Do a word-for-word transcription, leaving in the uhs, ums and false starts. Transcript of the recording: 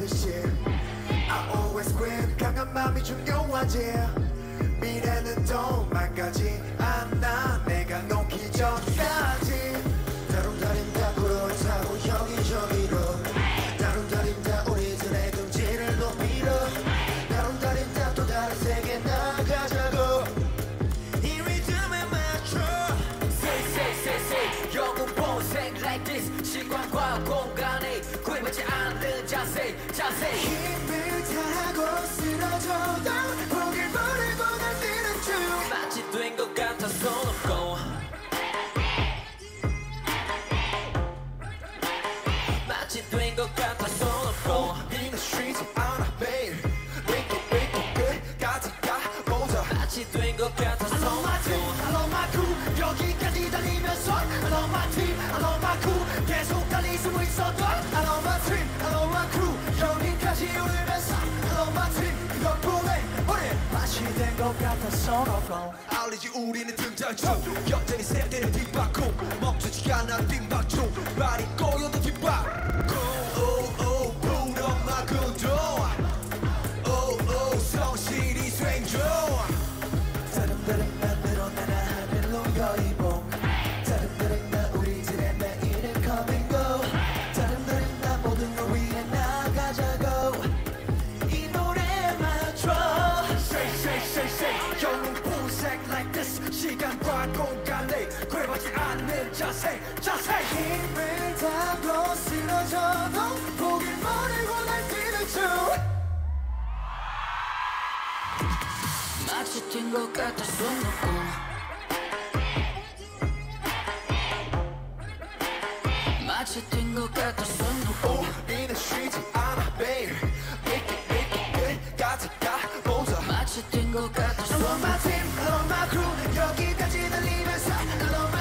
듯이 I always win 강한 맘이 중요하지 미래는 또 망가지 않아 내가 놓기 전까지 다rum다림다 불어타고 여기저기로 다rum다림다 우리들의 긍지를 높이러 다rum다림다 또 다른 세계 나가자고 이 리듬에 맞춰 Say say say say 영웅 본색 like this 시간과 공간에 구애받지 않는 자세 자세 힘을 다하고 쓰러져도 포기를 버리고 날뛰는 중 마치 된 것 같아 손 없고 마치 된 것 같아 손 없고 In the streets on a babe Make it make it 끝까지 가보자 마치 된 것 같아 I 손 love my team, 없고 I love my crew 여기까지 달리면서 I love my team, I love my crew 계속 달릴 수 있어도 I love my team, I love my crew 여기까지 오르면서 I love my team 그 덕분에 우리 맛이 된 것 같아 손 없고 알리지 우리는 등장 중 여전히 세대는 뒷바꿈 멈추지 않아 뒷박 중 말이 꼬여도 뒷박 오오 불어마 구도 오오 성실히 수행 중 다름다른 만들어 나나 하늘로 여의봉 다름다른 나 우리들의 매일은 coming go 다름다른 나 모든 걸 위해 나가자고 이 노래에 맞춰 Say say say say 영웅 본색 like this 시간과 공간에 구애받지 않는 자세 자세 힘을 다하고 쓰러져도 포기를 버리고 날뛰는 중 마치 된 것 같아 손 놓고 마치 된 것 같아 손 놓고 In the streets on a babe Make it make it 끝까지 가보자 마치 된 것 같아 I 손 love my 놓고 team, I love my crew 여기까지 달리면서 I love my